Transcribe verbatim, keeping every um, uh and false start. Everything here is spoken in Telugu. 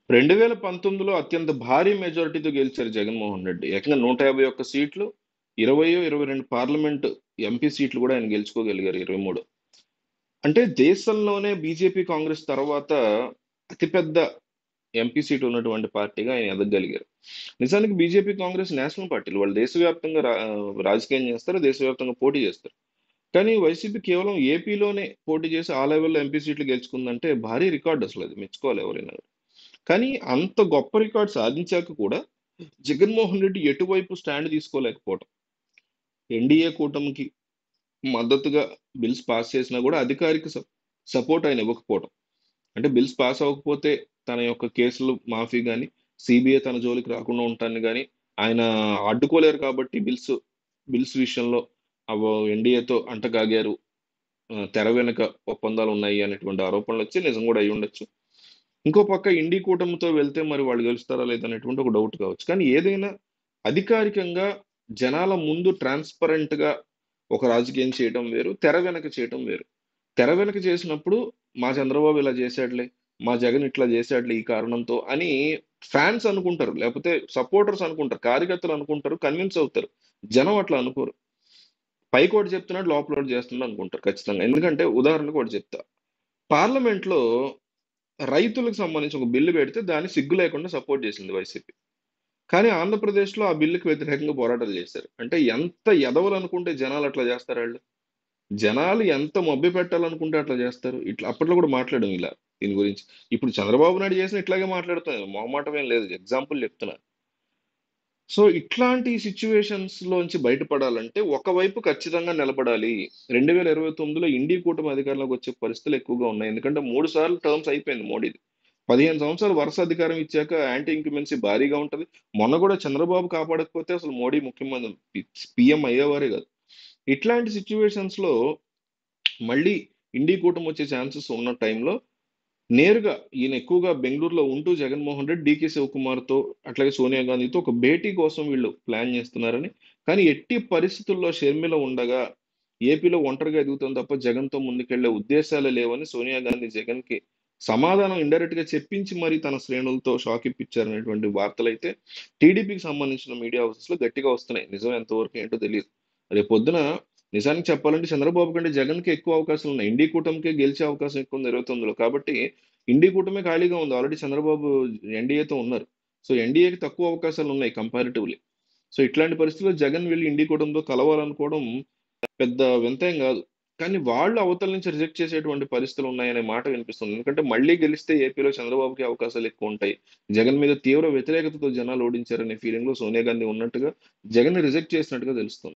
రెండు వేల పంతొమ్మిదిలో అత్యంత భారీ మెజారిటీతో గెలిచారు జగన్మోహన్ రెడ్డి. ఏకంగా నూట యాభై ఒక్క సీట్లు, ఇరవై, ఇరవై రెండు పార్లమెంట్ ఎంపీ సీట్లు కూడా ఆయన గెలుచుకోగలిగారు ఇరవై మూడు. అంటే దేశంలోనే బీజేపీ, కాంగ్రెస్ తర్వాత అతిపెద్ద ఎంపీ సీట్ ఉన్నటువంటి పార్టీగా ఆయన ఎదగగలిగారు. నిజానికి బీజేపీ, కాంగ్రెస్ నేషనల్ పార్టీలు. వాళ్ళు దేశవ్యాప్తంగా రా రాజకీయం చేస్తారు, దేశవ్యాప్తంగా పోటీ చేస్తారు. కానీ వైసీపీ కేవలం ఏపీలోనే పోటీ చేసి ఆ లెవెల్‌లో ఎంపీ సీట్లు గెలుచుకుందంటే భారీ రికార్డ్ అసలది. మెచ్చుకోవాలి ఎవరైనా. కానీ అంత గొప్ప రికార్డ్ సాధించాక కూడా జగన్మోహన్ రెడ్డి ఎటువైపు స్టాండ్ తీసుకోలేకపోవటం. ఎన్డీఏ కూటమికి మద్దతుగా బిల్స్ పాస్ చేసినా కూడా అధికారిక స సపోర్ట్ ఆయన ఇవ్వకపోవటం. అంటే బిల్స్ పాస్ అవ్వకపోతే తన యొక్క కేసులు మాఫీ గాని, సీబీఐ తన జోలికి రాకుండా ఉంటాన్ని గాని ఆయన అడ్డుకోలేరు కాబట్టి బిల్స్ బిల్స్ విషయంలో అవ ఎన్డీఏతో అంటగాగారు. ఆహ్, తెర వెనుక ఒప్పందాలున్నాయి అనేటువంటి ఆరోపణలొచ్చి నిజం కూడా అయ్యుండొచ్చు. ఇంకో పక్క ఇండీ కూటమితో వెళ్తే మరి వాళ్ళు గెలుస్తారా లేదా అనేటువంటి ఒక డౌట్ కావచ్చు. కానీ ఏదైనా అధికారికంగా జనాల ముందు ట్రాన్స్‌పరెంట్‌గా ఒక రాజకీయం చేయటం వేరు. తెర వెనక చేయటం వేరు. తెర వెనక చేసినప్పుడు మా చంద్రబాబు ఇలా చేశాడులే, మా జగన్ ఇట్లా చేశాడులే ఈ కారణంతో అని ఫ్యాన్స్ అనుకుంటారు. లేకపోతే సపోర్టర్స్ అనుకుంటారు. కార్యకర్తలు అనుకుంటారు. కన్విన్స్ అవుతారు. జనం అట్లా అనుకోరు. పైకోటి చెప్తున్నాడు, లోపల ఒకటి చేస్తున్నాడు అనుకుంటారు ఖచ్చితంగా. ఎందుకంటే ఉదాహరణకు ఒకటి చెప్తా. పార్లమెంట్‌లో రైతులకు సంబంధించి ఒక బిల్లు పెడితే దాన్ని సిగ్గు లేకుండా సపోర్ట్ చేసింది వైసీపీ. కానీ ఆంధ్రప్రదేశ్‌లో ఆ బిల్లుకి వ్యతిరేకంగా పోరాటాలు చేశారు. అంటే ఎంత ఎదవలనుకుంటే జనాలు అట్లా చేస్తారాళ్ళు? జనాలు ఎంత మభ్యపెట్టాలనుకుంటే అట్లా చేస్తారు. ఇట్లా అప్పట్లో కూడా మాట్లాడాం ఇలా దీని గురించి. ఇప్పుడు చంద్రబాబు నాయుడు చేసినా ఇట్లాగే మాట్లాడుతున్నారు. మొహమాటం ఏం లేదు. ఎగ్జాంపుల్ చెప్తున్నా. సో, ఇట్లాంటి సిట్యుయేషన్స్‌లోంచి బయటపడాలంటే ఒకవైపు ఖచ్చితంగా నిలబడాలి. రెండు వేల ఇరవై తొమ్మిదిలో ఇండీ కూటమి అధికారంలోకి వచ్చే పరిస్థితులు ఎక్కువగా ఉన్నాయి. ఎందుకంటే మూడు సార్లు టర్మ్స్ అయిపోయింది మోడీది. పదిహేను సంవత్సరాలు వరుస అధికారం ఇచ్చాక యాంటీ ఇంక్యుమెన్సీ భారీగా ఉంటది. మొన్న కూడా చంద్రబాబు కాపాడకపోతే అసలు మోడీ ముఖ్యమంత్రి పి పీఎం అయ్యేవారే కాదు. ఇట్లాంటి సిట్యుయేషన్స్‌లో మళ్ళీ ఇండీ కూటమి వచ్చే ఛాన్సెస్ ఉన్న టైంలో నేరుగా ఈయన ఎక్కువగా బెంగుళూరులో ఉంటూ జగన్మోహన్ రెడ్డి, డీకే శివకుమార్‌తో అట్లాగే సోనియా గాంధీతో ఒక భేటీ కోసం వీళ్ళు ప్లాన్ చేస్తున్నారని. కానీ ఎట్టి పరిస్థితుల్లో షర్మిల ఉండగా ఏపీలో ఒంటరిగా ఎదుగుతుంది తప్ప జగన్‌తో ముందుకెళ్ళే ఉద్దేశాలే లేవని సోనియా గాంధీ జగన్‌కి సమాధానం ఇండైరెక్ట్‌గా చెప్పించి మరి తన శ్రేణులతో షాక్ ఇప్పించారనేటువంటి వార్తలైతే టీడీపీకి సంబంధించిన మీడియా హౌసెస్‌లో గట్టిగా వస్తున్నాయి. నిజం ఎంతవరకు ఏంటో తెలీదు. రేపొద్దున నిజానికి చెప్పాలంటే చంద్రబాబు కంటే జగన్‌కి ఎక్కువ అవకాశాలున్నాయి. ఇండీ కూటమికే గెలిచే అవకాశం ఎక్కువుంది ఇరవై తొమ్మిదిలో. కాబట్టి ఇండీ కూటమే ఖాళీగా ఉంది. ఆల్రెడీ చంద్రబాబు ఎన్‌డీఏతో ఉన్నారు. సో, ఎన్‌డీఏకి తక్కువ అవకాశాలున్నాయి కంపారిటివ్‌లీ. సో, ఇట్లాంటి పరిస్థితిలో జగన్ వెళ్లి ఇండీ కూటమితో కలవాలనుకోవడం పెద్ద వింతేం గాదు. కానీ వాళ్ళు అవతల నుంచి రిజెక్ట్ చేసేటువంటి పరిస్థితులున్నాయనే మాట వినిపిస్తుంది. ఎందుకంటే మళ్ళీ గెలిస్తే ఏపీలో చంద్రబాబుకి అవకాశాలెక్కువుంటాయి. జగన్ మీద తీవ్ర వ్యతిరేకతతో జనాలు ఓడించారనే ఫీలింగ్‌లో సోనియా గాంధీ ఉన్నట్టుగా, జగన్‌ని రిజెక్ట్ చేసినట్టుగా తెలుస్తుంది.